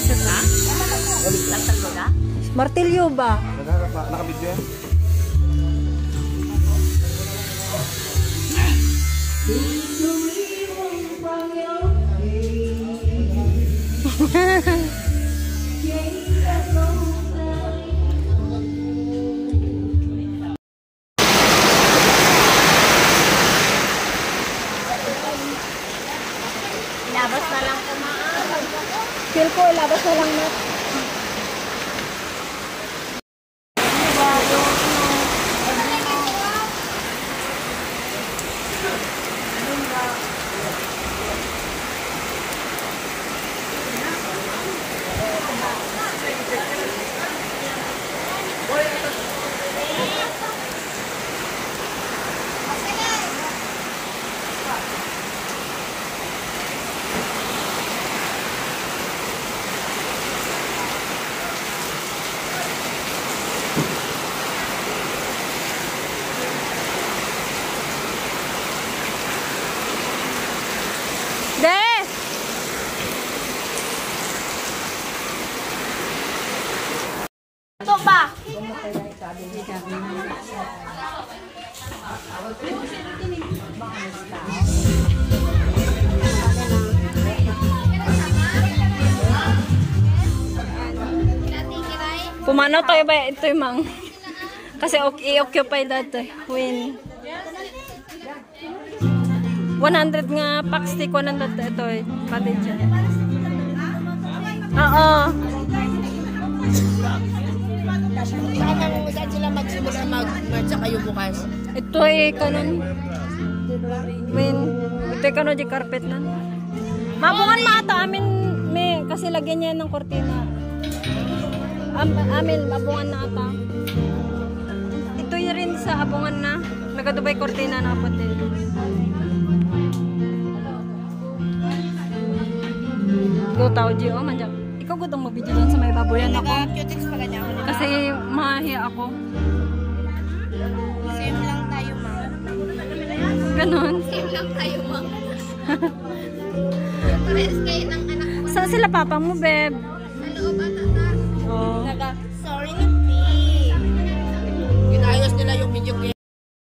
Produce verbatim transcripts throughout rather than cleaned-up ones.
Asset na? Tatalo na? Martilyo ba? Nakabidyo yan? Labas na lang kumaan. Feel ko, labas na lang na. Ito ba? Pumanaw tayo ba ito yung mang? Kasi i-occupy dito. Win. one hundred nga pack stick, one hundred ito eh. Pati dyan. Oo. Saan sila magsimula mag-matcha kayo bukas? Ito eh, kanon. Win. Ito eh, kanon di carpet na. Mabungan mata, amin, may, kasi lagyan niya ng kortina. Am, amin, mabungan na ata. Ito yun rin sa abungan na. Nagadubay kortina na pati. Go tao, Gio. Oh, manjak. Ikaw gudong mabidyo dyan sa may baboyan ako. Kasi mahiya ako. Same lang tayo, ma'am. Ganon. Same lang tayo, ma'am. Pares kayo ng anak mo. Saan sila papa mo, beb? Sa loob ata na. Oh. Sorry na, P. Inayos nila yung video game.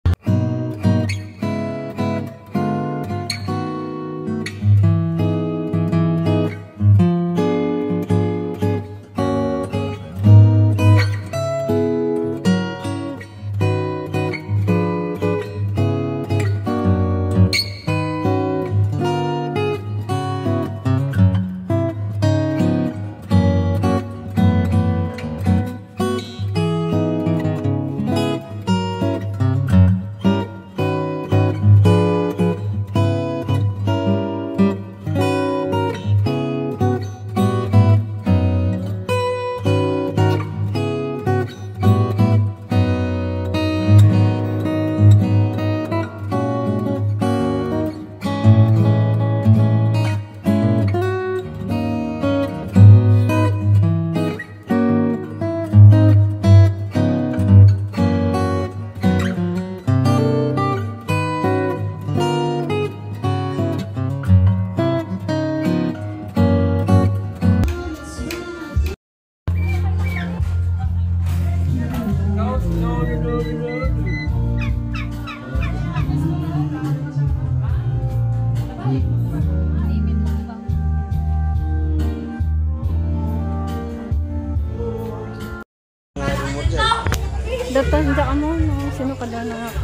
Data, hindi ka mo. No? Sino ka na ako?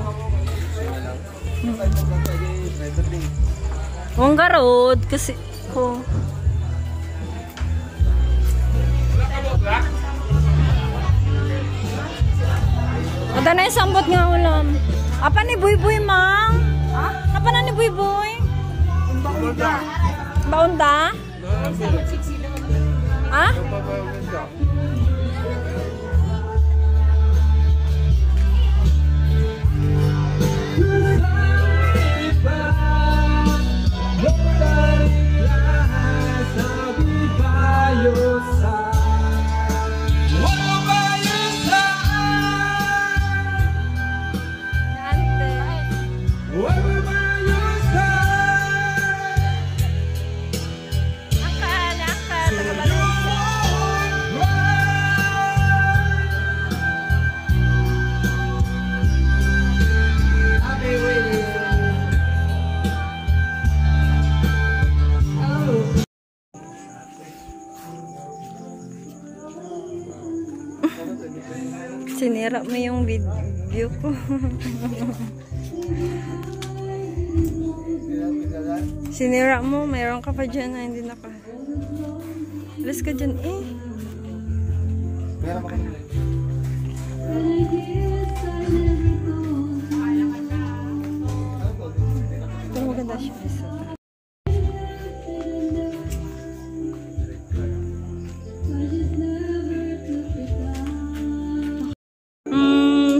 Wangga road kasi ko. Ada na yung sambot nga ulam. Apa ni Buy Buy, mang? Ha? Apa na ni Buy Buy? Baunda. Baunda? Ha? Sinira mo yung video ko. Sinira mo, mayroon ka pa dyan na hindi naka. Alas ka dyan eh. Meron pa kayo. Pero maganda siya. Mm,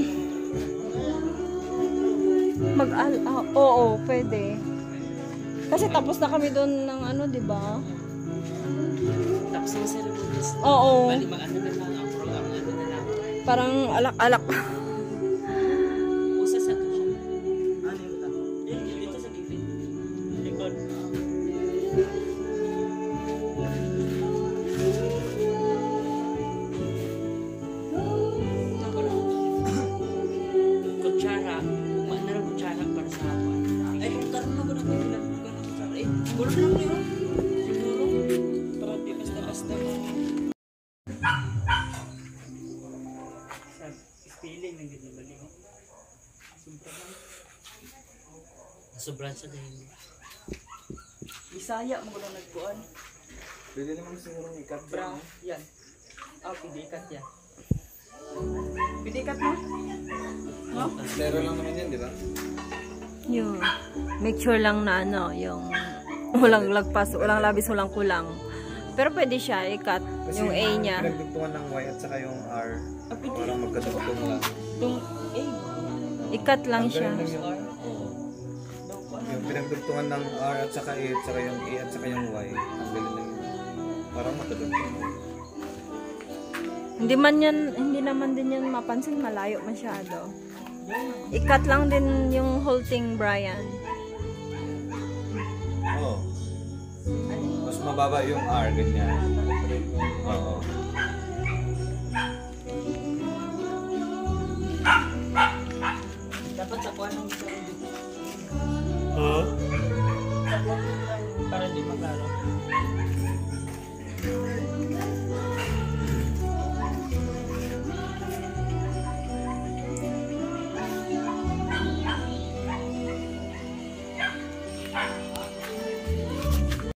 mag-al... Ah, oo, pwede. Kasi tapos na kami doon ng ano, di ba? Tapos ang ceremonies. Oo. Bali, mag-ano na lang. Ang program, ano na lang. Parang alak-alak. Usa sa to siya. Ano yung ito? Eh, dito sa gilid. Likod. Kutsara. Uma na lang kutsara para sa hapon. Ay, kung karoon na ko na kayo lang. Kung karoon na kutsara. Eh, gulo lang niyo. Siguro. Para di basta-basta mo. Sa feeling ng ganyan bali mo. Sobrang. Sobrang sa dahil. Bisaya mo ko lang nagpuan. Pwede naman siguro ikat. Brown. Yan. Ah, pidikat yan. Pidikat mo? No? Lero lang naman yan, di ba? Yun. Make sure lang na ano, yung walang lagpas, walang labis, walang kulang. Pero pwede siya i-cut Kasi yung A niya. pinagdugtungan ng Y at saka yung R. Ah, pwede Parang lang. magkadugtong lang. Yung A. I-cut lang siya. Tanggalin lang yung, oo. Yung pinagdugtungan ng R at saka A at saka yung A at saka yung Y. Tanggalin lang yun. Parang magkadugtong. Hindi man yan, hindi naman din yan mapansin, malayo masyado. I-cut lang din yung whole thing, Brian. Oo. Mas mababa yung R, ganyan. Oo. Dapat sa kuha ng isang dito. Oo? Sa kuha ng para di maklaro.